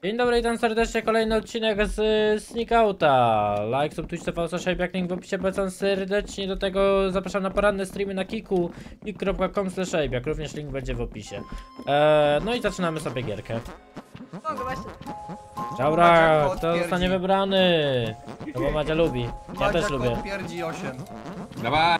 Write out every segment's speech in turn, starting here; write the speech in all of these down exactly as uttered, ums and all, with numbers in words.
Dzień dobry, witam serdecznie, kolejny odcinek z Sneakouta. Like, sub, Twitch, T V, Social, jak link w opisie, polecam serdecznie. Do tego zapraszam na poranne streamy na Kiku, kik kropka com slash jak również link będzie w opisie. Eee, no i zaczynamy sobie gierkę. Mogę właśnie. Dobra, kto zostanie wybrany? To bo Madzia lubi, ja też lubię. Pierdzi osiem. Dawaj!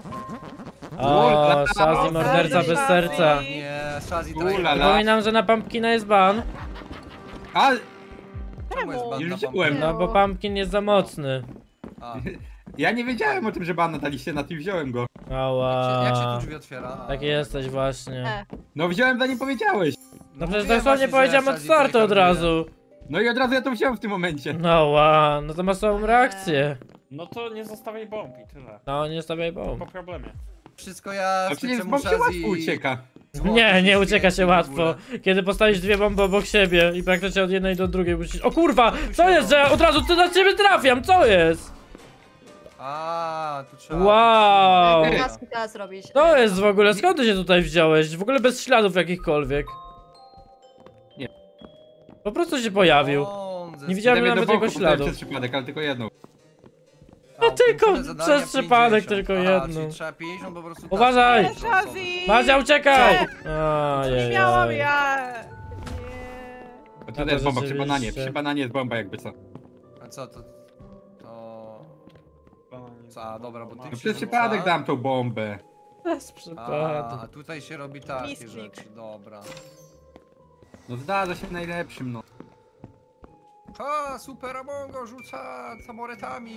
O, Shazzy morderca bez serca. Nie, Shazzy Ulala. Przypominam, że na Pumpkina jest ban. A! Czemu jest banda Już Pumpkin? wziąłem. No bo Pumpkin jest za mocny. A, Ja nie wiedziałem o tym, że ban daliście na tym, wziąłem go. Ała. jak się tu drzwi otwiera? A, Tak jesteś właśnie. E. No wziąłem, zanim powiedziałeś. No przecież mówiłem dosłownie właśnie, że powiedziałem od Shazzy startu od tryharduje. razu. No i od razu ja to wziąłem w tym momencie. No ła, no to masz słabą reakcję. No to nie zostawiaj bomb i tyle. No nie stawiaj bomb. Po problemie. Wszystko ja A chcę przecież czemu bomb się Shazzy łatwo ucieka. złoty Nie, nie się ucieka świeci się w łatwo. ogóle. Kiedy postawisz dwie bomby obok siebie i praktycznie od jednej do drugiej musisz... O kurwa! Co jest, że ja od razu ty na ciebie trafiam? Co jest? A, tu trzeba... Wow. Ej, Taski teraz robić. To jest w ogóle, skąd ty się tutaj wziąłeś? W ogóle bez śladów jakichkolwiek. Nie. Po prostu się pojawił. Sądzę, Nie widziałem Gdyby nawet do boku jego potem śladu. przez przypadek, ale tylko jedną. A, tylko końcowe zadania przez przypadek pięćdziesiąt. tylko Aha, jedną. czyli trzeba pięćdziesiąt po prostu... Uważaj! taski Shazzy! Madzia, uciekaj! Nie miałam Ajajaj. ja. Nie. Bo No tutaj to jest bomba, przy rzeczywiście. bananie. Przy bananie jest bomba jakby co. A co to? To... Co, a, dobra, bo ty No się przez rzuca. przypadek dam tą bombę. Bez A, przypadku. a tutaj się robi takie Misklik. rzeczy, dobra. No zdarza się najlepszym, no. Ha, super Amongo rzuca samoretami.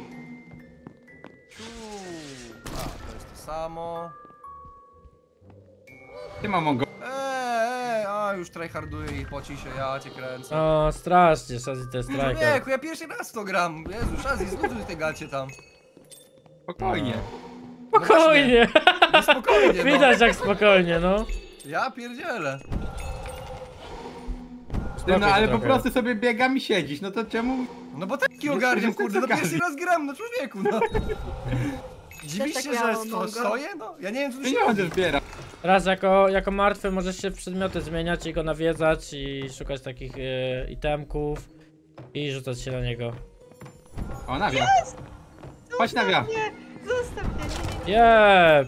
Ciu. A, to jest to samo. Ty mam mongo. Eee, a już tryharduje i poci się, ja cię kręcę. O, strasznie, Shazzy to jest striker. Człowieku, ja pierwszy raz to gram. Jezu, Shazzy, zluzuj te gacie tam. Spokojnie. Spokojnie! No spokojnie, no. Widać jak spokojnie, no. Ja pierdzielę. Ty, no ale po trochę. prostu sobie biegam i siedzisz, no to czemu... No bo taki Wiesz, ogarniam, że kurde, to no pierwszy okazji. raz gram, no człowieku, no. Dziwisz tak się, że miało, sto, Mongo. stoję? No, ja nie wiem, co tu się Pieniądze robi. zbiera. Raz jako, jako martwy możesz się w przedmioty zmieniać i go nawiedzać i szukać takich e, itemków i rzucać się na niego. O, nawia. Chodź nawia. Nie, zostaw mnie. Nie, nie, Jep!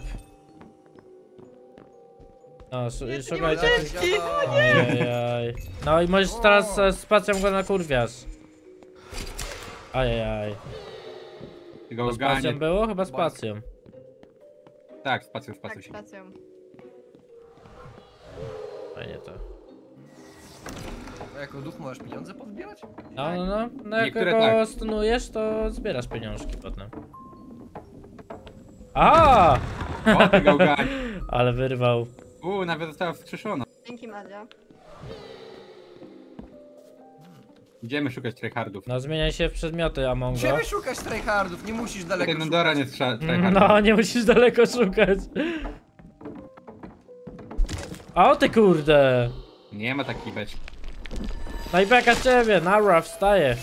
No, sz Nie, to nie szukaj ma takich... części. Ajajaj. No i możesz teraz e, spacją go nakurwiasz. Ajajaj. Ty go To ogarnie. spacją było? Chyba spacją. Tak, spacją, Tak, spacją się. spacją. Fajnie to. A jako duch możesz pieniądze pozbierać? No, no, no. No jak Niektóre go tak. stunujesz, to zbierasz pieniążki potem. A! O, ty go ogarnie. Ale wyrwał. Uuu, nawia została wskrzeszona. Dzięki, Madzia. Idziemy szukać tryhardów. No zmieniaj się w przedmioty, Amongo. Ciebie szukać tryhardów, nie musisz daleko Ten szukać. Nondora nie strzela tryhardów. No, nie musisz daleko szukać. O ty kurde! Nie ma takiej beczki. No i beka ciebie, nara, wstaję.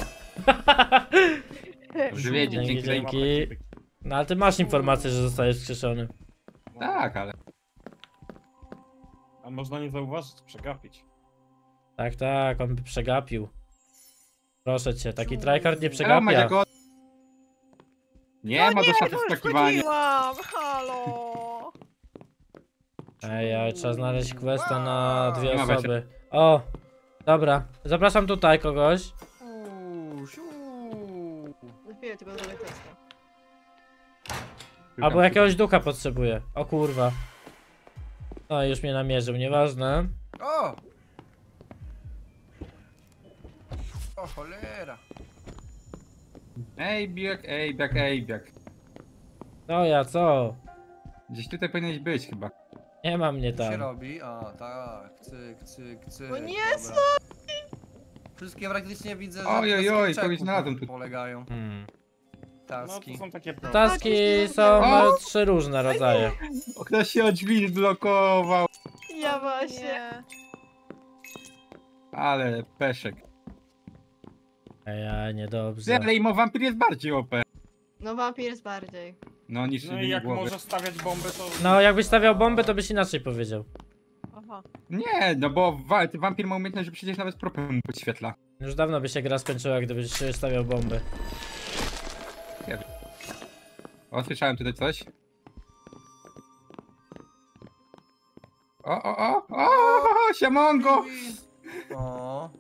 Dobrze wiedzieć, Dzięki, dzięki. dzięki. No ale ty masz informację, że zostajesz wskrzeszony. Tak, ale... A można nie zauważyć, przegapić. Tak, tak, on by przegapił. Proszę cię, taki tryhard nie Hello, Madzia, przegapia. go... Nie ma do szafy wskakiwania. Wchodziłam, halo. Ej, ej, trzeba znaleźć questa na dwie Nie ma osoby. O, dobra, zapraszam tutaj kogoś. Uuu, siu. Zbiję tylko do testa. Albo jakiegoś ducha potrzebuję. O kurwa. No już mnie namierzył, nieważne. O! O cholera. Ej, bieg, ej, bieg, ej, bieg. No ja co? Gdzieś tutaj powinieneś być chyba. Nie ma mnie Co się tam. robi? A, tak, cyk, cyk, cyk. O nie, dobra. Wszystkie praktycznie widzę, że Oj, oj, na oj, skillczeku kogoś znalazłem tu. polegają. Hmm. No Taski. to są takie pro. Taski są O! e, trzy różne rodzaje. O, ktoś się od drzwi zblokował. Ja właśnie. Ale peszek. Ej, ja niedobrze. Ale imo wampir jest bardziej O P. No wampir jest bardziej. No niż No i linii jak głowy. możesz stawiać bombę, to... No jakbyś stawiał bombę, to byś inaczej powiedział. Oho. Aha. Nie, no bo wa wampir ma umiejętność, że przecież nawet propem mu podświetla. Już dawno by się gra skończyła, gdybyś stawiał bomby. O, słyszałem tutaj coś. O, o, o, o, o, Siamongo! O,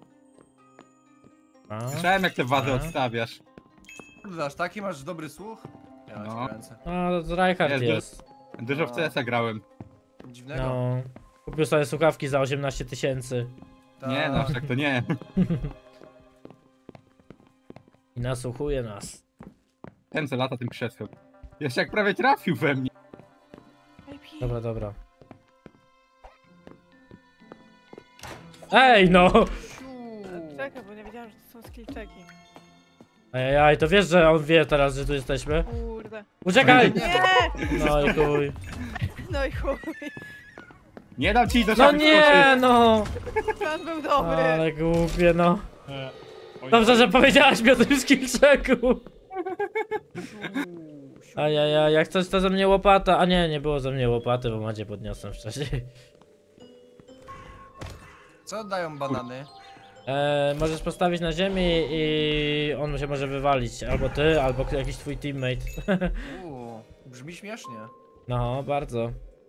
A? Słyszałem, jak te wazy A? odstawiasz. kurde, aż taki masz dobry słuch? Ja No. no. Ręce. No, to Reinhardt Jest, jest. Dużo w C S a grałem. Dziwnego. No. Kupił sobie słuchawki za osiemnaście tysięcy. Tak. Nie, no, tak to nie. I nasłuchuje nas. Ten co lata tym krzesłem. Jeszcze jak prawie trafił we mnie. Dobra, dobra. Ej, no! Siu. Czekaj, bo nie wiedziałam, że to są skill checki. Ajajaj, to wiesz, że on wie teraz, że tu jesteśmy? Kurde. Uciekaj! Nie! No i chuj. No i chuj. Nie dam ci do No szafy nie, no! Plan był dobry. Ale głupie, no. E, oj, Dobrze, oj. że powiedziałaś mi o tym skillchecku. Siu, siu. Ajajaj, jak coś to ze mnie łopata. A nie, nie było ze mnie łopaty, bo Macie podniosłem wcześniej. Co dają banany? Eee, możesz postawić na ziemi i on się może wywalić. Albo ty, albo jakiś twój teammate. Uuu, brzmi śmiesznie. No, bardzo.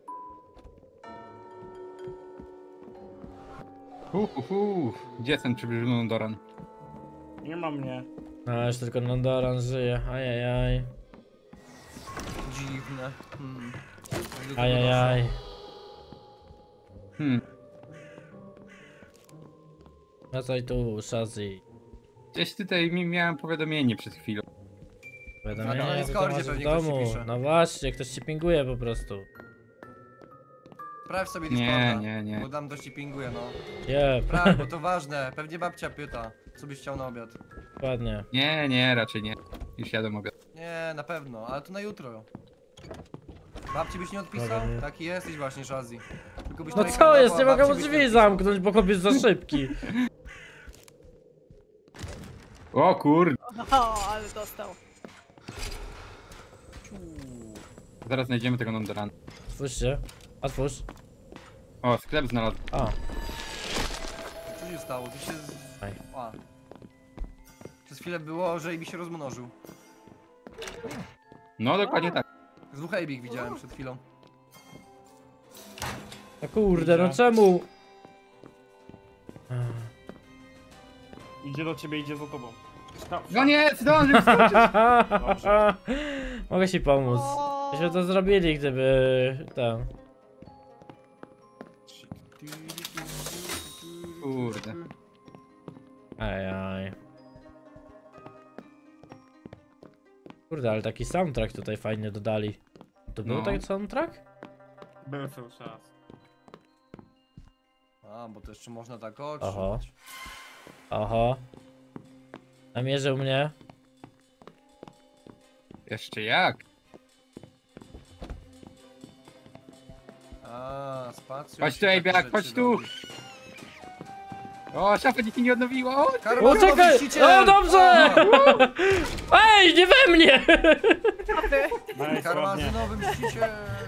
Uf, uf, uf. Gdzie jest ten przybliżony Doran? Nie ma mnie. A już tylko Nondoran żyje. Ajajaj. Dziwne. Hmm. Jak do tego Ajajaj. Hmm. Wracaj tu, Shazzy. Gdzieś tutaj mi miałem powiadomienie przed chwilą. Wiadomo, Na nie, Discordzie to masz w pewnie ktoś ci domu. pisze. No właśnie, ktoś ci pinguje po prostu. doszło. Sprawdź sobie Nie, Discorda. nie, nie. Bo tam dość ci pinguje, no. Jep, Sprawdź, bo to ważne. Pewnie babcia pyta, co byś chciał na obiad. dokładnie. Nie, nie, raczej nie. Już jadę obiad. Nie, na pewno, ale to na jutro. Babci byś nie odpisał? Dobra, nie. Taki jesteś właśnie, Shazzy. Tylko byś No tutaj co gadała, jest, nie a mogę babci byś drzwi odpisał. zamknąć, bo chłop jest za szybki. O kurde. O, ale dostał. Ciu. Zaraz znajdziemy tego Nondorana. Otwórz się. Otwórz. O, sklep znalazł. A, Co się stało? Ty się... Z... Aj. A. Przez chwilę było, że Ejbi się rozmnożył. No, dokładnie tak. Z dwóch Ejbik widziałem przed chwilą. no kurde, no czemu? Idzie do ciebie, idzie za tobą. Stop. No nie, zdążył skoczyć. Dobrze. Mogę ci pomóc. O, Byśmy to zrobili, gdyby... tam. Kurde. Ajaj. Kurde, ale taki soundtrack tutaj fajnie dodali. To był No. taki soundtrack? Był cały czas. A, bo to jeszcze można tak Oho. otrzymać. Oho. Namierzył mnie. Jeszcze jak? A, spacją. Chodź się tu, takie Ejbiak, rzeczy chodź tu. robi. O, szafa dzieci nie odnowiła. O, Karma O, czekaj! mściciel! O, dobrze! O! Ej, nie we mnie! ty. Nice, ładnie. Karmazynowy mściciel!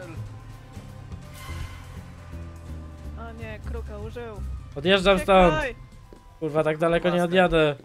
O nie, kruka użył. Odjeżdżam stąd. Czekaj. Kurwa, tak daleko nie Własne. odjadę.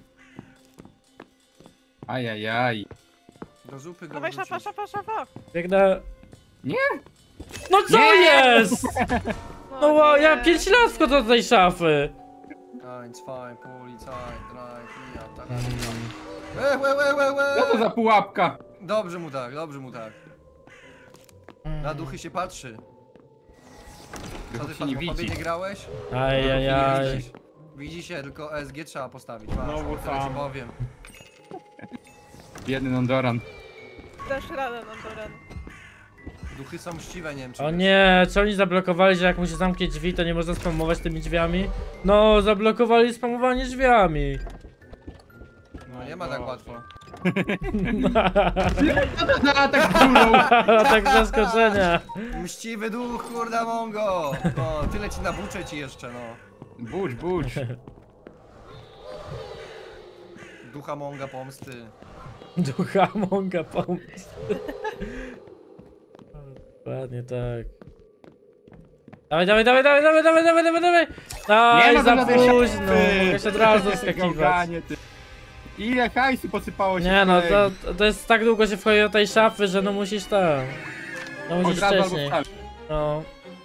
ajajaj. Do zupy go Dawaj, szafa, wrzucić. szafa, szafa. Biegnę. Nie. No co Nie! jest? No wow, ja nie. pięć lat wchodzę do tej szafy. Eins, zwei, Polizei, drei, vier, tak. Mm. Łe, łe, łe, łe, łe. Co to za pułapka? Dobrze mu tak, dobrze mu tak. Na duchy się patrzy. Co Duchów ty się nie Fatma, widzi. nie grałeś? Ajajaj. Widzisz. Widzi się, tylko E S G trzeba postawić. Masz, Znowu tyle ci sam. powiem. Biedny Nondoran. Dasz radę, Nondoran. Duchy są mściwe, nie wiem czy O wiesz. nie, co oni zablokowali, że jak mu się zamknie drzwi, to nie można spamować tymi drzwiami? No, zablokowali spamowanie drzwiami. No nie ma tak łatwo. Co to za atak królą? Tak z zaskoczenia. Mściwy duch, kurda mongo! No, tyle ci nabuczę ci jeszcze, no. Budź, budź. Ducha monga pomsty. Ducha Monga pomóc. Dokładnie tak. Dawaj, dawaj, dawaj, dawaj, dawaj, dawaj, dawaj, dawaj, dawaj! Aj, Nie ma za za żadnej późno, szafy. mogę się od razu skakiwać. Gałganie, ty. Ile hajsu posypało się Nie no, kolegi. to, to jest tak długo się wchodzi do tej szafy, że no musisz tam. No Od musisz razu albo wcześniej. wstać. No.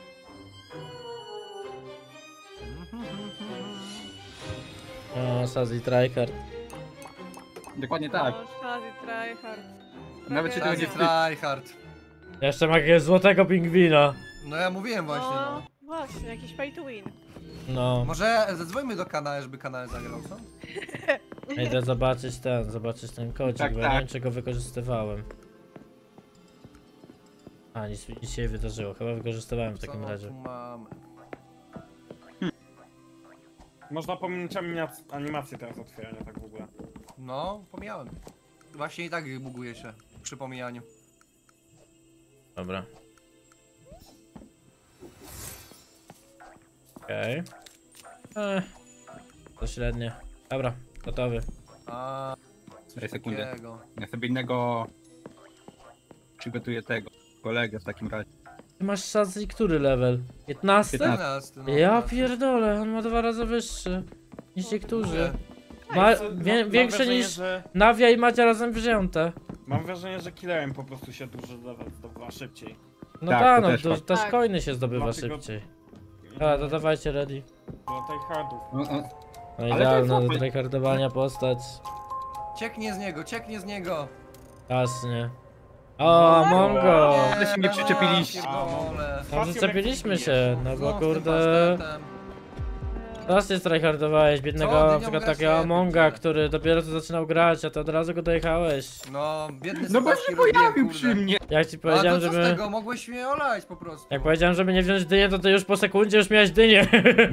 O, Sazi tryhard. Dokładnie tak. No, Shazzy, tryhard. Nawet się tego Shazzy nie wstydź. tryhard. Jeszcze ma jakiegoś złotego pingwina. No ja mówiłem właśnie, No, no. właśnie, jakiś pay to win. No. Może zadzwońmy do kanału, żeby kanał zagrał, co? Idę zobaczyć ten, zobaczyć ten kodzik, Tak, bo ja nie tak. wiem, czy go wykorzystywałem. A, nic, nic się nie wydarzyło, chyba wykorzystywałem w takim Co razie. tu mamy? Można pominąć animac- animację teraz otwierania, tak w ogóle. No, pomijałem. Właśnie i tak buguje się przy pomijaniu. Dobra. Okej. Okay. To średnie. Dobra, gotowy. A, coś Daj sekundę. takiego. Ja sobie innego... Przygotuję tego. Kolegę w takim razie. Ty masz Shazzy który level? piętnasty? czternasty, no, Ja czternasty. pierdolę, on ma dwa razy wyższy niż niektórzy. Nie. Ma, Ej, co- wie, mam większe wrażenie, niż Że, Nawia i Macia razem wzięte. mam wrażenie, że killerem po prostu się dużo level zdobywa szybciej. No Tak, tak, to no też to, fakt. też Tak. coiny się zdobywa Dlatego- szybciej. A, to dawajcie ready. Do tryhardów. No, no. No Ale to idealna jest do fajne. tryhardowania postać. Cieknie z niego, cieknie z niego. Jasnie. O, Mongo! Ale się nie przyczepiliście. pierdolę. No przyczepiliśmy się, no bo No, z tym kurde... pasztetem. Strasznie strajhardowałeś biednego, Co, na dynią przykład grać takiego nie Amonga, będzie. który dopiero co zaczynał grać, a to od razu go dojechałeś. No, biedny No bo Sebastian się robiłem, pojawił kurde. przy mnie. Jak ci A powiedziałem, to co z żeby... tego? Mogłeś mnie olać po prostu. Jak powiedziałem, żeby nie wziąć dynię, to ty już po sekundzie już miałeś dynię.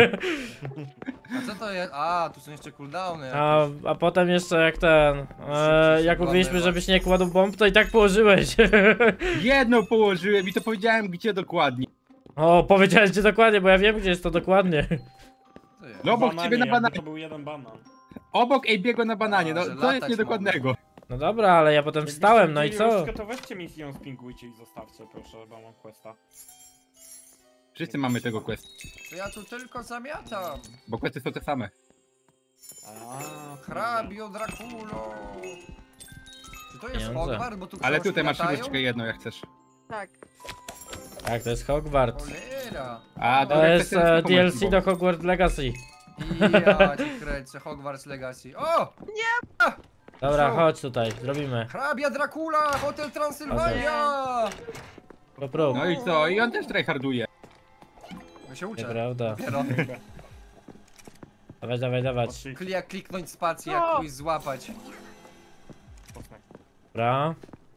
A co to jest? A, tu są jeszcze cooldowny. A, jakieś. a potem jeszcze jak ten... E, jak mówiliśmy, żebyś nie kładł bomb, to i tak położyłeś. Jedną położyłem i to powiedziałem gdzie dokładnie. O, powiedziałeś gdzie dokładnie, bo ja wiem gdzie jest to dokładnie. Co jest? No obok Bananie, ciebie na jakby bananie. To był jeden banan. Obok Ejbiego na bananie, no A, że to jest latać niedokładnego. No dobra, ale ja potem wstałem, no i co? Jakbyście to weźcie misję, spingujcie i zostawcie, proszę, bo mam questa. Wszyscy mamy tego quest, To ja tu tylko zamiatam. bo questy są te same. Aaa, Hrabio Draculo. Czy to jest Pieniądze. Hogwart? Bo tu Ale książki tutaj masz latają? szybeczkę jedną jak chcesz. Tak. Tak, to jest Hogwarts. Cholera. A, To dobra, jest kwestia e, jest D L C pomysłu. do Hogwarts Legacy. Ja ci kręcę, Hogwarts Legacy. O! Dobra, Co? chodź tutaj, zrobimy. Hrabia Dracula, Hotel Transylwania! Poprób. No i co? I on też tryharduje. Ja się uczę. Nieprawda. Dopiero. Dawać, dawać, dawać. Patrzcie, Klik, kliknąć spację, O! jak kogoś złapać. posmak. Dobra.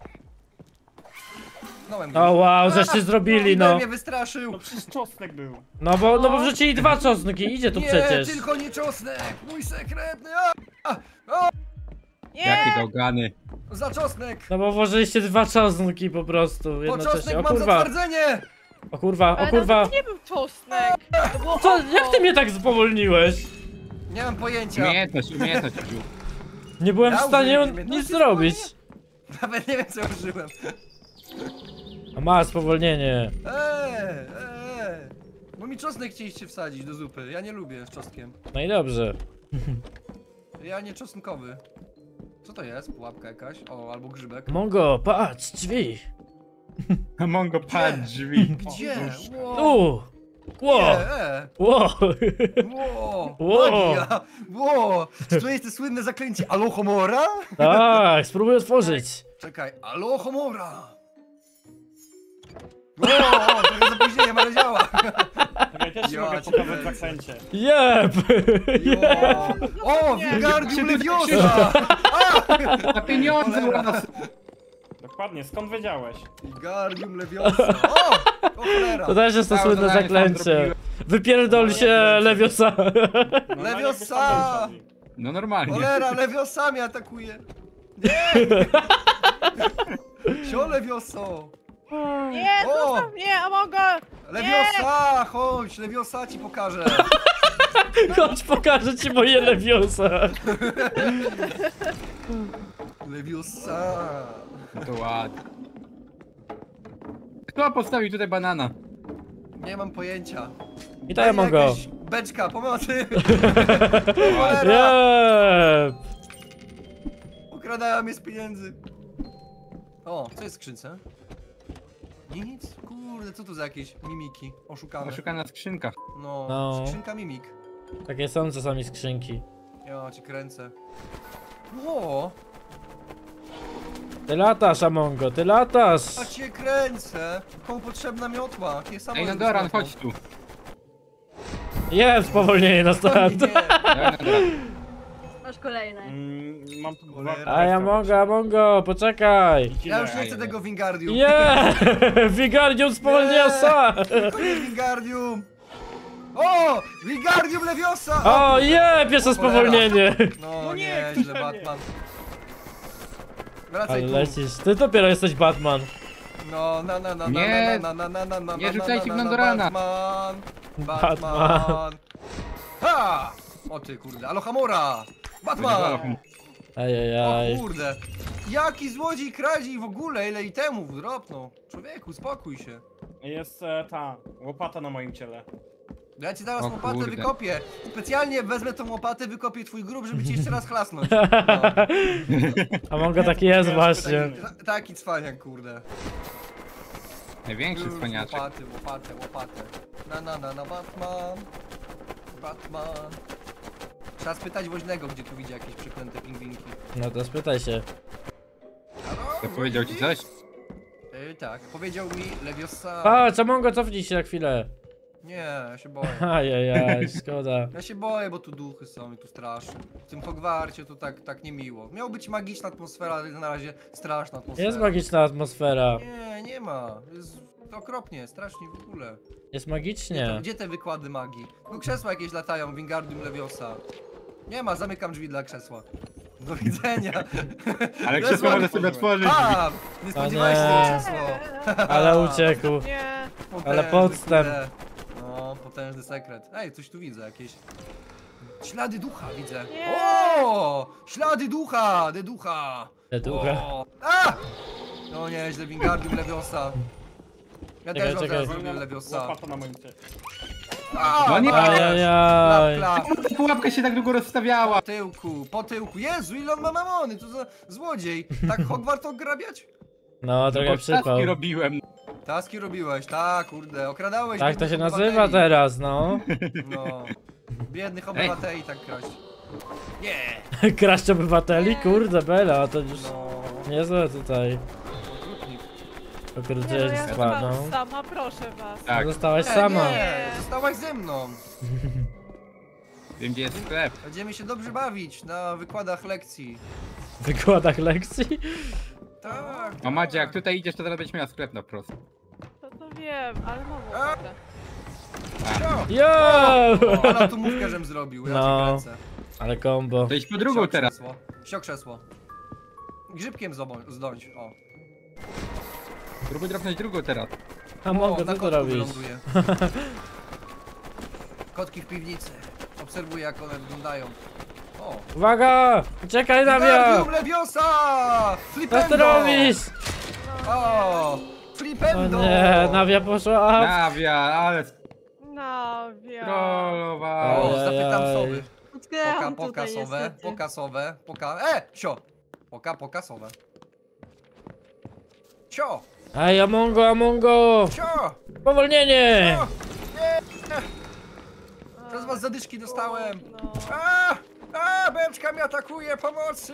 Knąłem O go. wow, żeście zrobili, no. no. mnie wystraszył. No przecież czosnek był. No bo, no bo wrzucili dwa czosnki, idzie tu nie, przecież. tylko nie czosnek! Mój sekretny! A! A! Nie! Jakie gałgany. Za czosnek! No bo włożyliście dwa czosnki po prostu Po jednocześnie. czosnek O mam kurwa, zatwardzenie! o kurwa, o Ale kurwa. to nie był czosnek. To było Co, oko. jak ty mnie tak spowolniłeś? Nie mam pojęcia. Umiejętność, umiejętność użył. Nie byłem w Ja stanie użyłem nic umiejętności zrobić. Nawet nie wiem co użyłem. A ma spowolnienie. Eee, eee. Bo mi czosnek chcieliście wsadzić do zupy. Ja nie lubię z czosnkiem. No i dobrze. Ja nie czosnkowy. Co to jest? Pułapka jakaś? O, albo grzybek. Mongo, patrz, drzwi. Mongo pad drzwi. Gdzie? Ło! Tu. Ło, Eee, ło. ło! Ło. Magia! Ło! Czy to jest to słynne zaklęcie Alohomora? Tak, spróbuj otworzyć. Czekaj, Alohomora! O, o, trochę zapóźnieniem, ale działa! Ja też ci Ja mogę cię pokazać w kręcę. akcencie. Jep. Jo. O, Nie. Wingardium Leviosa! Na pieniądze Cholera. uraz. Dokładnie, skąd wiedziałeś? Wingardium Leviosa! O! O cholera! To też jest to Całe słynne zadanie sam zaklęcie. zrobiłem. Wypierdol się, Lewiosa. No, Leviosa! no, jakby tam był No normalnie. Cholera, Leviosa mnie atakuje! Nie! Sio Levioso! Nie, O! zostaw mnie, Amongo! Leviosa! Chodź, Leviosa ci pokażę! Chodź, pokażę ci moje Lewiosa. Leviosa! No to ładnie. Kto postawił tutaj banana? Nie mam pojęcia. Witaj, Amongo. Jakaś beczka, pomocy! Cholera! Jep. Ukradają mnie z pieniędzy. O, co jest w skrzynce? Nic? Kurde, co to za jakieś mimiki? Oszukane. Oszukana skrzynka. No, No. skrzynka mimik. Takie są czasami skrzynki. Ja cię kręcę. O, Ty latasz, Amongo, ty latasz! a cię kręcę! Komu potrzebna miotła? Jakie samo Ej, no jest Doran, miotłą? chodź tu. Jest spowolnienie na O start. nie. Doran, Doran. Masz kolejne. Mm, mam tu dwa... Cholera. Aj, Amongo, Amongo, poczekaj! Ja już nie chcę tego Wingardium. Nie! Wingardium spowolnienia sa! Tylko nie Wingardium! O! Wingardium Leviosa! O, je! Pierwsze spowolnienie! No, No nie, nie, źle, kto Batman. Wracaj Ale tu. lecisz, ty dopiero jesteś Batman. No, na na na na Nie. na na na na na Nie na rzucajcie na w na Nandorana. Batman! Batman. Batman! Ha! O ty kurde, Alohomora! Batman! O Ajajaj. kurde! Jaki złodziej kradzi w ogóle, ile itemów dropnął. Człowieku, spokój się. Jest e, ta łopata na moim ciele. Ja ci zaraz O łopatę kurde. wykopię. Specjalnie wezmę tą łopatę, wykopię twój grób, żeby ci jeszcze raz chlasnąć. No. Amongo taki jest właśnie. Taki, taki cwaniak, kurde. Największy Już cwaniaczek. Łopaty, łopatę, łopatę. Na na na na Batman. Batman. Trzeba spytać woźnego, gdzie tu widzi jakieś przeklęte pingwinki. No to spytaj się. Halo? To powiedział ci coś? Yy, tak, powiedział mi Leviosa. Patrz, Amongo, cofnij się na chwilę. Nie, ja się boję. Ajajaj, szkoda. Ja się boję, bo tu duchy są i tu straszne. W tym Hogwarcie to tak, tak niemiło. Miał być magiczna atmosfera, ale na razie straszna atmosfera. Jest magiczna atmosfera. Nie, nie ma. Jest okropnie, strasznie w ogóle. Jest To, magicznie. gdzie te wykłady magii? No krzesła jakieś latają, Wingardium Leviosa. Nie ma, zamykam drzwi dla krzesła. Do widzenia. Ale To krzesło jest może sobie ładne. otworzyć. A, nie spodziewałeś się nie. tego krzesło. Ale uciekł. Nie. Potężny, Ale podstęp. kurde. No, potężny sekret. Ej, coś tu widzę, jakieś... Ślady ducha widzę. Nie. O! Ślady ducha! De ducha! Te ducha. O! A! No nieźle, Wingardium Leviosa. Ja Czekaj, też mam czekaj. zaraz zrobię Leviosa. Łopata na moim ciele. A, No nie. klap, Ajajaj. klap. Pułapka się tak długo rozstawiała. Po tyłku, po tyłku. Jezu, ile on ma mamony, to za złodziej. Tak Hogwart ograbiać? No, trochę Bo przypał. taski robiłem. Taski robiłeś, tak, kurde, okradałeś Tak to biednych się nazywa obywateli. teraz, no. No. Biednych obywateli tak kraść. Nie! Kraść obywateli? Kurde, Bela, to już No. niezłe tutaj Okrutnik. Nie, no ja okrucieństwa, zostałam no. sama, proszę was. Tak, Zostałaś Nie, sama. Nie, zostałaś ze mną. wiem gdzie jest sklep. Będziemy się dobrze bawić na wykładach lekcji. W wykładach lekcji? Tak. O Madzie, jak tutaj idziesz, to zaraz będziesz miała sklep na wprost. To, to wiem, ale mam A? łopatę. Co? Jo! O, ale tu mówkę, żem zrobił, ja No. cię kręcę. Ale kombo. To idź po drugą Sio teraz. krzesło. Sio krzesło. Grzybkiem zobo- zdąć, o. Próbuj drapnąć drugą teraz. A O, mogę, na co tu kotku robisz? wyląduje. Kotki w piwnicy. Obserwuję, jak one wyglądają. O. Uwaga! Uciekaj na mnie! Wingardium Leviosa! Co ty Flipendo! robisz? O! O Flipendo! nie, Nawia poszła. A, Nawia, ale No, wiem. strollował. O, zapytam Ajajaj. sowy. Poka, Utknęłam tutaj pokasowe, niestety. pokasowe, poka... E! Sio! Poka, pokasowe. Sio! Ej, Amongo, Amongo! Sio! Powolnienie! Sio! Nie! Przez was zadyszki dostałem! No. A! A! Beczka mnie atakuje! Pomocy!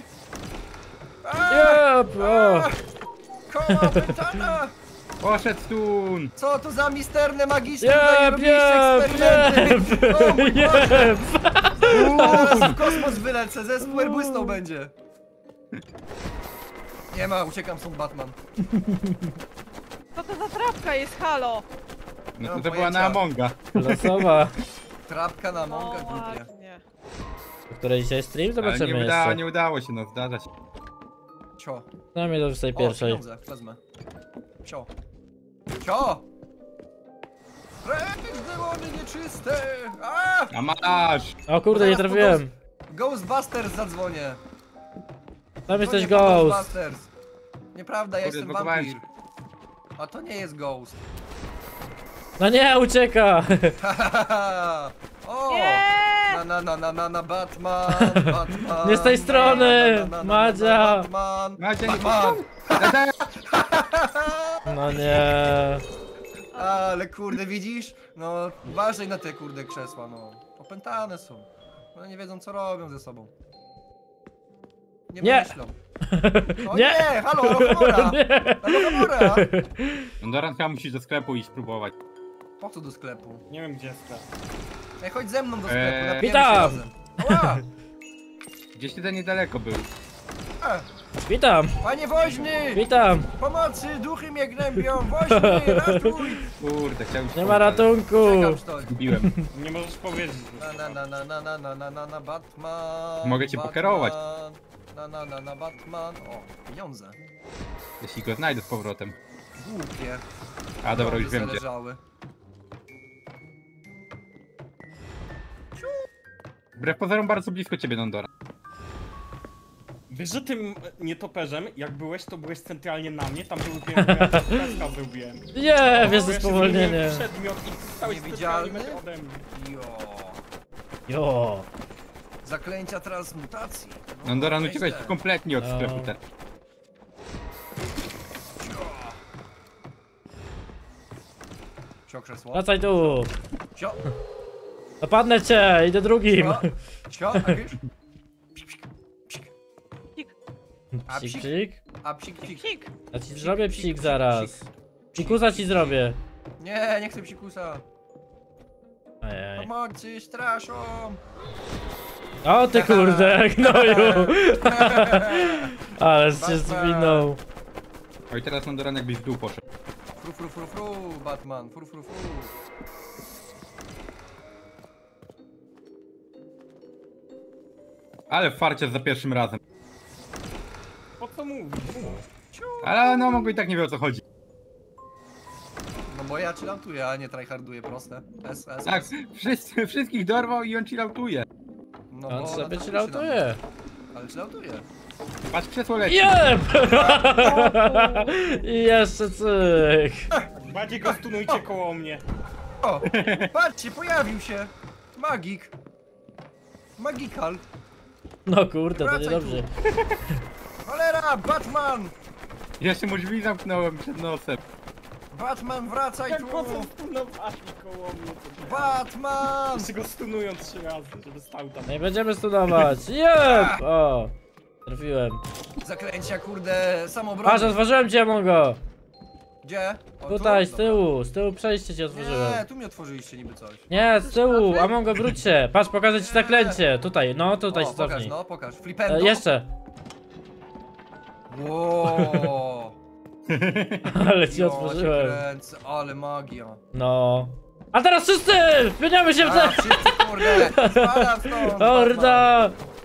A! Jep! O! A! Koła pętana! Poszedł stun. Co to za misterne magiczne Jep, tutaj robiliście jep, eksperymenty? O mój Boże! Jep! Zaraz w kosmos wylecę, ze spłyr błysnął będzie. Nie ma, uciekam stąd Batman. Co to za trapka jest, halo? Nie No to mam to była na pojęcia. Amonga. Losowa. Trapka na No Monga grupie. ładnie. O której dzisiaj stream? Ale nie, Zobaczymy uda, jeszcze. nie udało się no zdarzać. Cio. No mnie do tej O, pierwszej. pieniądze, wezmę. Cio. Cio! Precz demony nieczyste! A! A masz! O kurde, nie Zaraz po trafiłem. Ghost- Ghostbusters zadzwonię. Tam jesteś Dzwonię po ghost. Ghostbusters. Nieprawda, ja Kurde, jestem zblokowałem wampir. A to nie jest ghost. No nie, ucieka! O! Nie! Na na na na na na Batman, Batman. Nie z tej strony, na, na, na, na, na, Madzia. Batman, Macie, nie Batman. No nie. Ale kurde, widzisz? No, uważaj na te kurde krzesła, no. Opętane są. One nie wiedzą co robią ze sobą. Nie, Nie. myślą. O Nie. nie! Halo, Alohomora! Nie. Alohomora! Doran chyba musi do sklepu iść spróbować. Po co do sklepu? Nie wiem gdzie jest sklep. Ej, chodź ze mną do sklepu, Eee. napijemy się Witam. razem. Ała! Gdzieś tutaj niedaleko był. E, Witam, Panie woźny! witam. Pomocy! Duchy mnie gnębią! Woźny! Ratuj! Kurde, chciał już Nie ma pomóc, ratunku. Czekam stoi. Zgubiłem. Nie możesz powiedzieć. Na na na na na na na na na na Batman. Mogę cię Batman. pokierować. Na na na na Batman. O, pieniądze. Jeśli go znajdę z powrotem. Głupie. A dobra, już Dobrze wiem gdzie. leżały. Wbrew pozorom bardzo blisko ciebie, Nondora. Wiesz, że tym nietoperzem, jak byłeś, to byłeś centralnie na mnie, tam był piękna zrobiłem. Nie, wiesz, to Ja się spowolnienie. zmieniłem w przedmiot i stałeś Niewidzialny? centralnie metr ode mnie. Jo. Jo. Zaklęcia transmutacji. No, Nondoran, nieźle. uciekłeś kompletnie od No. sklepu teraz. Sio krzesło. Wracaj tu. Sio. Napadnę cię, idę drugim. Sio. Sio, a wiesz? A Psik, psik? psik. A psik, psik. Psik. Ja ci zrobię psik, psik psik, zaraz. psik. Psikusa ci zrobię. Nie, nie chcę psikusa. Ajaj. Pomocy, straszą. O ty kurde, gnoju. Ale się zwinął. Oj, teraz Nondoran jakbyś w dół poszedł. Fru, fru, fru, fru, Batman, fru, fru, fru. Ale farcie za pierwszym razem. Po co mówisz? Ale no, mogło i tak nie wie o co chodzi. No bo ja chilloutuję, a nie tryharduję, proste. S, S, Tak, S. wszyscy, wszystkich dorwał i on chilloutuje. No On bo sobie na to chilloutuje. Ale chilloutuję. Patrz, krzesło leci. Jeb! I jeszcze cyk. Bardziej go stunujcie koło mnie. O! Patrzcie, pojawił się! Magik! Magikal! No kurde, to Wracaj niedobrze. Cholera! Batman! Ja się mu drzwi zamknąłem przed nosem. Batman, wracaj Jak tu! go stunowali koło mnie. to- Batman! Jeszcze go stunują trzy razy, żeby stał tam. Nie będziemy studować. Jeb! O! Trafiłem. Zaklęcia, kurde, samobrony. Patrz, otworzyłem cię, Mongo. Gdzie? O, tu? Tutaj, z Dobra. tyłu. Z tyłu przejście ci Nie, otworzyłem. tu mi otworzyliście niby coś. Nie, z tyłu. A Mongo, wróć się. Patrz, pokażę ci zaklęcie. Tutaj, no tutaj o, się pokaż, cofnij. no, pokaż. Flipendo. E, jeszcze. Wow. Ale ci Jo, otworzyłem. cię kręcę, ale magia. No. A teraz wszyscy! Wpieniamy się w A, te... wszyscy, kurde, spadam stąd! Batman. Horda!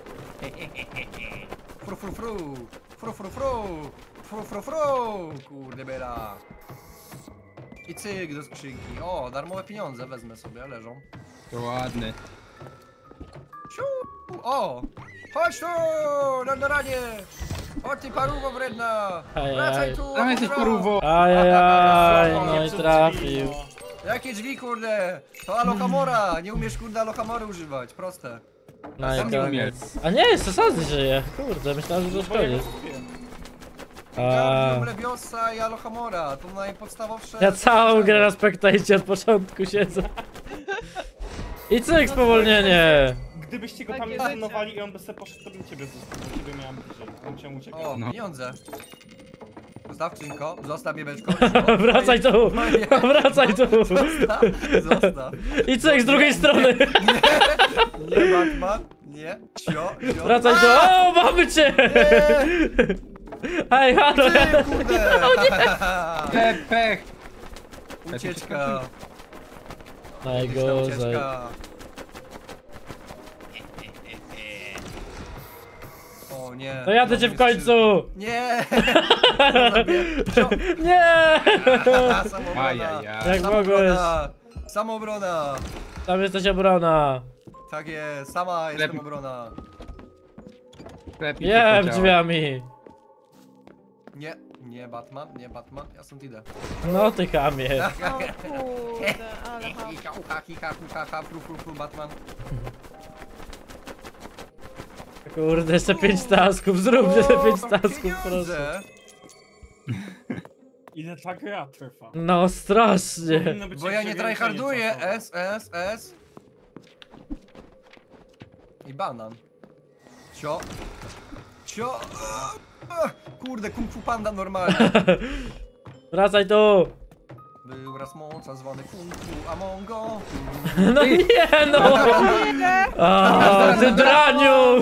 Fru, fru, fru, fru, fru, fru, fru, fru, fru, kurde bela. I cyk do skrzynki. O, darmowe pieniądze wezmę sobie, leżą. To ładny. Siu! O! Chodź tu, Nondoranie! O ty paruwo wredna! Ajaj. Wracaj tu! Tam jesteś kurwa! porówą. Ajajaj, no i Przed trafił. drzwi, Jakie drzwi, kurde? To Alohamora! Nie umiesz, kurde, Alohamory używać, proste. No i Sam nie koniec. A nie, jeszcze Sazy żyje. Kurde, myślałem, że to już no. Bo ja koniec. kupiłem. A, Leviosa i Alohamora, to najpodstawowsze... ja całą grę na spektajcie od początku siedzę. I cyk, spowolnienie. Gdybyście go tam nie Takie stunowali i on by sobie poszedł, to bym ciebie został, bo ciebie miałem bliżej. On cię uciekał. O, No. pieniądze. Zostaw czynko, zostaw bieberczko. Wracaj tu! Wracaj tu! Zostaw, zostaw. I cyk, z drugiej strony! Nie, Batman, nie, sio, sio. Wracaj tu! O, mamy cię! Hej, halo! Ty, kurde! Pech, pech. Ucieczka. Ucieczka, Najgorzej. ucieczka. O nie. To jadę cię w końcu! Nie! Nie! Samobrona. Ajajaj. Jak mogłeś? Samobrona. Samobrona. Tam jesteś obrona. Tak jest, sama jestem Lepiej. obrona. Lepiej Jeb to działa. drzwiami. Nie, Nie Batman, nie Batman, ja stąd idę. No ty chamie. O kurde, ale ham. Hika, ucha, hika, ucha, ha, fru, fru, fru, Batman. Kurde, jeszcze pięć tasków, zróbcie te pięć O, tasków, proszę. pieniądze. Ile ta gra trwa? No strasznie. Powinno być Bo ja jeszcze nie więcej tryharduję, czasowe. S, S, S. I banan. Cio. Cio. Ach, Kurde, Kung Fu Panda normalnie. Wracaj tu. Był raz moca zwany Kung Fu Amongo. No nie no. A, ty draniu.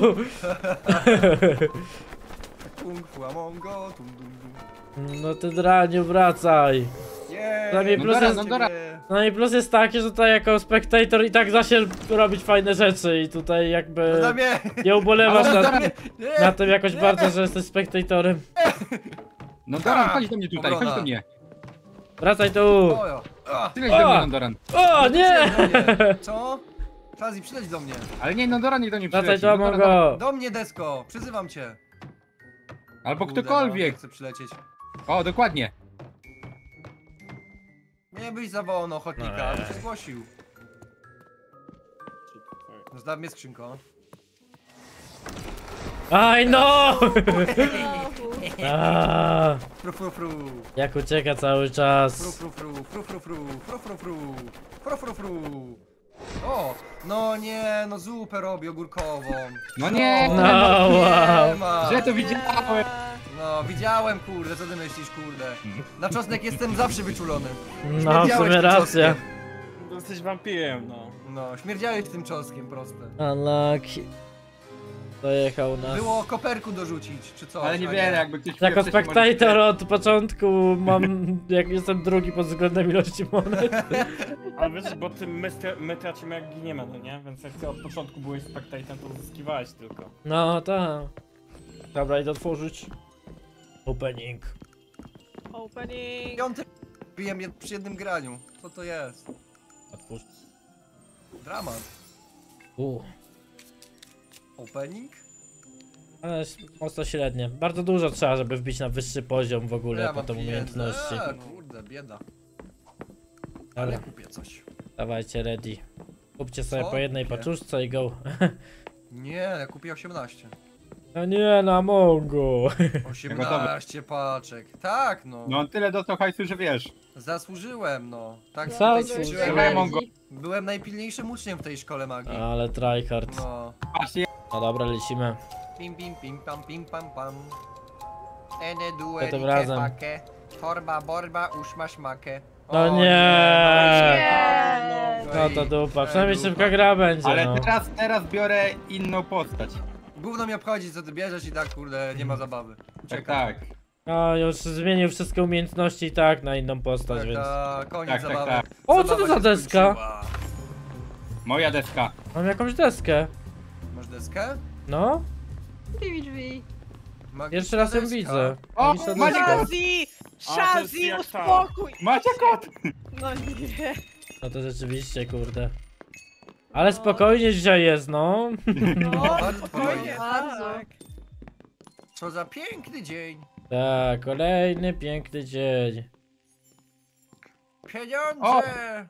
Kung Fu Amongo. Tum, dum, dum. No ty draniu, wracaj. Jej, Dla mnie no plus dobra, jest- no dobra. dobra. No i plus jest taki, że tutaj jako spektator i tak da się robić fajne rzeczy i tutaj jakby No dla mnie. nie ubolewasz Ale na, dobra. Nie. na tym jakoś nie. bardzo, że jesteś spektatorem. Nondoran, chodź do mnie tutaj, chodź Obrona. do mnie. Wracaj tu. Ojo. Ach, Przyleć do mnie, O! Nondoran. O nie! przyleć do mnie. Co? Shazzy, przyleć do mnie. Ale nie, Nondoran nie do mnie Wracaj przyleci. tu, Nondoran- Amongo. Do mnie, Desko. Przyzywam cię. Albo Kurde, ktokolwiek. No, chcę przylecieć. O, dokładnie. Nie byś zawołał na ochotnika, Ej. bym się zgłosił. Zdaw mnie skrzynko. Aj no! Znowu. A, Fru, fru, fru. jak ucieka cały Fru, czas. fru, fru, fru, fru, fru, fru, fru, fru, fru, fru, fru. O, no nie, no zupę robi ogórkową. No nie, No, No, nie wow. ma. że to widziałem. No, widziałem, kurde, co ty myślisz, kurde. Na czosnek jestem zawsze wyczulony. No, w Śmierdziałeś sumie tym racja. czosnkiem. No, jesteś wampirem, no. No, śmierdziałeś tym czosnkiem, proste. Unlucky. Dojechał nas. Było koperku dorzucić, czy coś. Ale a niewiele, jakby ktoś Jako wcześniej może- spektator od początku mam, jak jestem drugi pod względem ilości monet. Ale wiesz, bo ty my, stra- my tracimy jak giniemy, no nie? Więc jak ty od początku byłeś spektatem, to uzyskiwałeś tylko. No tak. Dobra, idę otworzyć. Opening. Opening. Piąty pijem jed- przy jednym graniu. Co to jest? Otwórz. Dramat. U. Opening? Ale jest mocno średnie. Bardzo dużo trzeba, żeby wbić na wyższy poziom w ogóle Ja po mam tą pieniędzy. umiejętności. A, kurde, bieda. Ale Dobra, kupię coś. dawajcie ready. Kupcie sobie Co? po jednej Kupię. paczuszce i go. Nie, ja kupię osiemnaście. No nie, na Mongo. osiemnaście paczek. Tak, no. No on tyle dostał hajsu, że wiesz. Zasłużyłem, no. Tak Co tutaj zasłużyłeś? ćwiczyłem. Byłem Mongo. Byłem najpilniejszym uczniem w tej szkole magii. Ale tryhard. No. Patrzcie, No dobra, lecimy. Pim, pim, pim, pam, pim, pam, pam. Ene Ja due, tym rike, razem. pake. Torba, borba, uszma, szmakę. No O nie. Nie. No to dupa, Ej, przynajmniej dupa. szybka gra będzie, ale no. teraz, teraz biorę inną postać. Gówno mnie obchodzi, co ty bierzesz i tak, kurde, nie ma zabawy. Tak, Czekam. tak. No już zmienił wszystkie umiejętności i tak na inną postać, Tak, więc... tak, koniec Tak, tak, zabawy. tak. O, co Zabawa to za się deska? skończyła. Moja deska. Mam jakąś deskę. Masz deskę? No, Drzwi, drzwi. Magiczna pierwszy raz ją deska. widzę. O, Magiczna Maciek! deska. Shazzy! A, to jest Shazzy, jak ta- uspokój! Macie kot! No nie. No to rzeczywiście, kurde. Ale spokojnie dzisiaj jest, no. No, Bardzo spokojnie, fajnie. Bardzo. tak. Co za piękny dzień. Tak, kolejny piękny dzień. Pieniądze!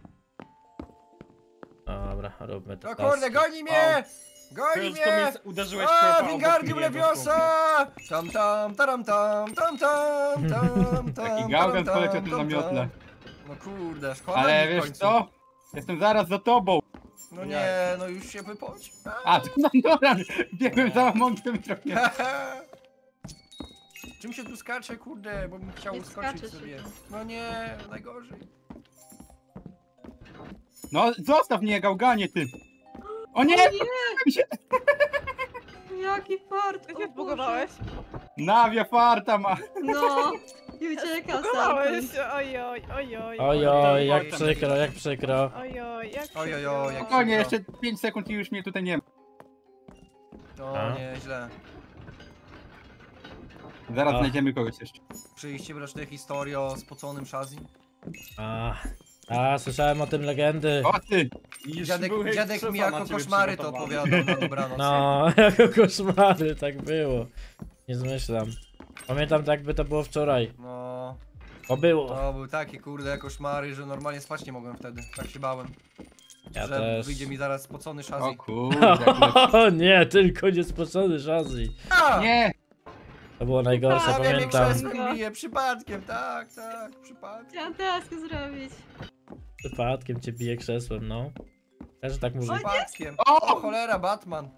Dobra, róbmy to. No kurde, goni mnie! Goni Ty, to mnie! mnie uderzyłeś A, kropa obok Wingardium mnie, Leviosa! Tam tam, taram tam, tam tam, tam tam, Taki gałgan tam, poleciał tu tam, na miotle. No kurde, szkoda Ale mi w wiesz końcu. co? Jestem zaraz za tobą. No nie, no już się wypoci. A, to Nondoran. Biegłem za Mongiem trochę. Czym się tu skacze, kurde, bo bym chciał Nie uskoczyć skacze się sobie. tu. No nie, najgorzej. No, zostaw mnie, gałganie, ty. O nie! Nie! się- Jaki fart! Ty o się Boże. zbugowałeś? Nawia farta ma. No! I ucieka Zbugowałeś! stamtąd. Ojoj, ojoj. Ojoj, jak Oj, przykro, jak przykro. Ojoj, jak Ojoj, przykro. oj, jak O nie, jeszcze pięć sekund i już mnie tutaj nie ma. To A? nieźle. Zaraz A. znajdziemy kogoś jeszcze. Przyjście mroczne historie o spoconym Shazzy? A, a, słyszałem o tym legendy. O ty! Już Dziadek, były dziadek mi krzewa jako na ciebie koszmary to przygotowane. opowiadał na dobranoc. No, jako koszmary, tak było. Nie zmyślam. Pamiętam tak jakby to było wczoraj. No, O było. to był taki kurde koszmary, że normalnie spać nie mogłem wtedy. Tak się bałem, Ja że też. wyjdzie mi zaraz spocony O Shazzy. kurde, jak lecz- O nie, tylko nie spoczony Shazzy. A! Nie! To było najgorsze, Prawie mnie pamiętam. krzesłem bije, przypadkiem, tak, tak, przypadkiem. Chciałam taskę zrobić. Przypadkiem cię bije krzesłem, no. Też tak mówi. Przypadkiem. O! O cholera, Batman.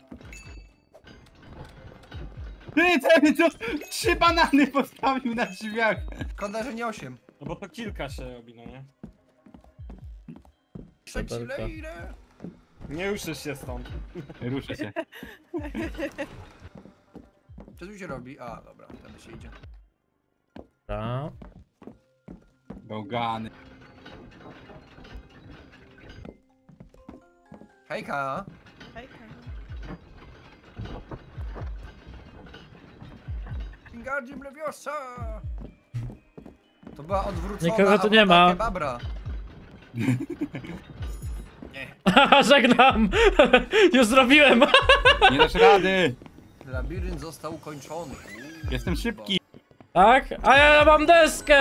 Ty, ten to trzy banany postawił na drzwiach. Szkoda, że nie osiem. No bo to kilka się robi, no nie? Trzeci Szabelka. ile? Nie ruszę się stąd. Ruszę się. Co tu się robi? A, dobra, tam się idzie. Dobra. Gałgany. Hejka. Hejka. Wingardium Leviosa. To była odwrócona Nikogo tu nie ma. Babra. Żegnam! Już zrobiłem! Nie dasz rady. Labirynt został ukończony. Jestem szybki. Tak? A ja mam deskę!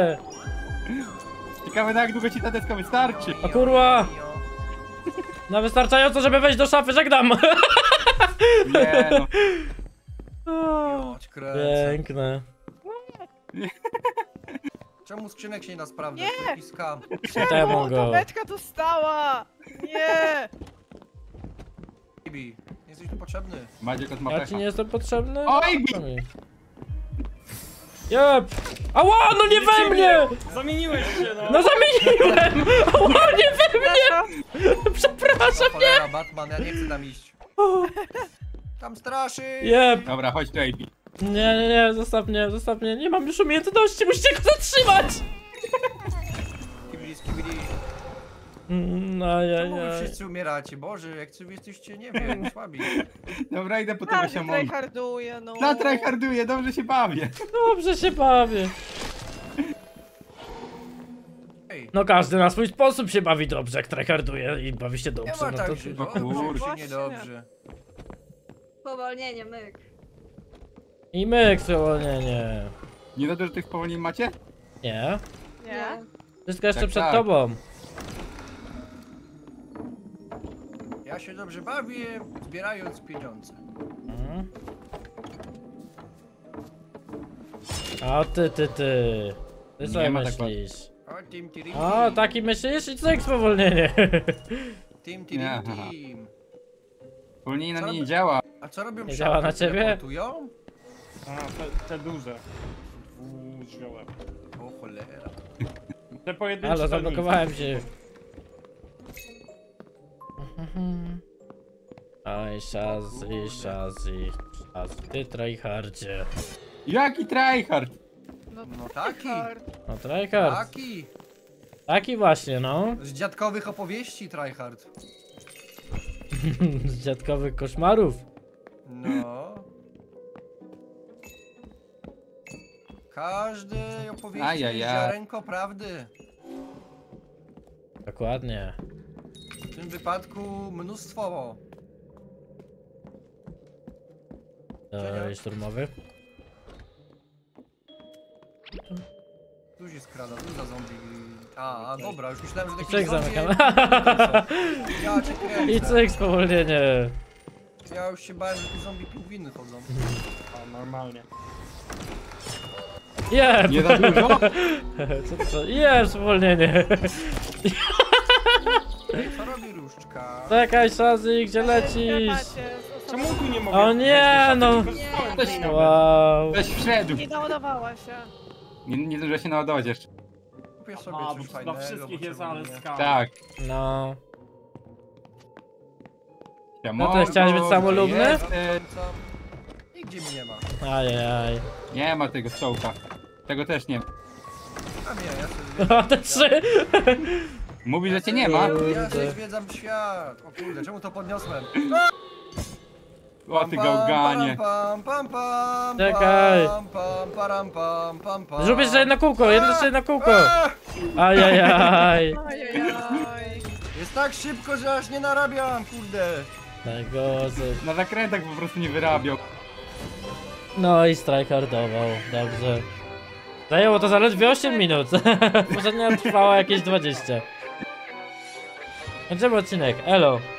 Ciekawe na jak długo ci ta deska wystarczy. O kurwa! Na wystarczająco, żeby wejść do szafy, żegnam! Nie no. Chodź, kręcę. Piękne. Czemu skrzynek się nie da sprawdzać? Nie! To jakiś skam. Temu Czemu? go. Ta beczka tu stała! Nie! Bibi, jesteś tu potrzebny. Maciek od Ja Mapecha. ci nie jestem potrzebny? Oj, No mi. Jep! Ała, no nie we mnie! Zamieniłeś się, no! No zamieniłem! Ała, nie we mnie! Przepraszam! O cholera, Batman, ja nie chcę tam iść. Tam straszy! Jep! Dobra, chodź tu, A B. Nie, nie, nie, zostaw mnie, zostaw mnie. Nie mam już umiejętności, musicie go zatrzymać! Skibidi, skibidi. Mm, Czemu wy ajajaj. wszyscy umieracie? Boże, jak wy jesteście, nie wiem, słabi. Dobra, idę po tego Każdy siamon. tryharduje, no. Na tryharduję, dobrze się bawię. Dobrze się bawię. Ej, No każdy na swój sposób się bawi dobrze, jak tryharduje i bawi się nie dobrze. ma No tak, to... że O dobrze, kurde. czy Właśnie. niedobrze. Powolnienie, myk. I myk, nie. Nie za dużo tych spowolnień macie? Nie. Nie? Wszystko jeszcze Tak, przed tak. tobą. Ja się dobrze bawię, zbierając pieniądze. Mhm. A ty, ty, ty. Ty Nie sobie ma tak myślisz. O, tim, tirim, O, taki myślisz i co jak spowolnienie. Tim, tirim, Nie. tim. Spowolnienie na Co mnie nie robię? działa. A co robią Nie szafy? działa na ciebie? Teleportują? A, te, te duże. Dwudrzwiowe. O cholera. Te pojedyncze Halo, to zablokowałem się. Oj, Shazzy, Shazzy, Shazzy, ty tryhardzie. Jaki tryhard? No, No taki. tryhard. No tryhard. Taki. Taki właśnie, no. Z dziadkowych opowieści tryhard. Z dziadkowych koszmarów. No. Każdej opowieści Ajajaj. jest ziarenko prawdy. Dokładnie. W tym wypadku mnóstwo. Oj, szturmowy. Tu się skrada, tu za zombie. A, a dobra, już myślałem, że I taki cyk zombie... zamykam. Ja cię I kręcę. cyk spowolnienie. Ja już się bałem, że tu zombie pingwiny chodzą. A, normalnie. Jeb! Nie za dużo? Co to za... Jeb, spowolnienie. Co robi różdżka? Czekaj, Shazzy, gdzie lecisz? Sklepacie z Czemu osobą. tu nie mogę? O nie, no. Nie. Wow. Weź wszedł. Nie naładowała się. Nie, nie zdążyła się naładować jeszcze. Kupię sobie A, coś bo fajnego. dla wszystkich jest potrzebuję. ale skam. Tak. No. Siamon, No to chciałeś być samolubny? jest, Co? Nigdzie mi nie ma. Ajaj. Nie ma tego stołka. Tego też nie ma. A nie, ja sobie O, te trzy. Mówi, że cię nie ma. Ja sobie zwiedzam świat. O kurde, czemu to podniosłem? O ty gałganie. Pam, pam, pam, Czekaj. Pam, pam, param, pam, pam, pam. Zrób jeszcze jedno kółko, jedno jeszcze jedno kółko. A! Ajajaj. Ajajaj. Jest tak szybko, że aż nie narabiam, kurde. Najgorzej. Na zakrętach po prostu nie wyrabiał. No i strajkardował, dobrze. Zajęło to zaledwie osiem minut. Poprzednia trwała jakieś dwadzieścia. Kończymy odcinek, elo.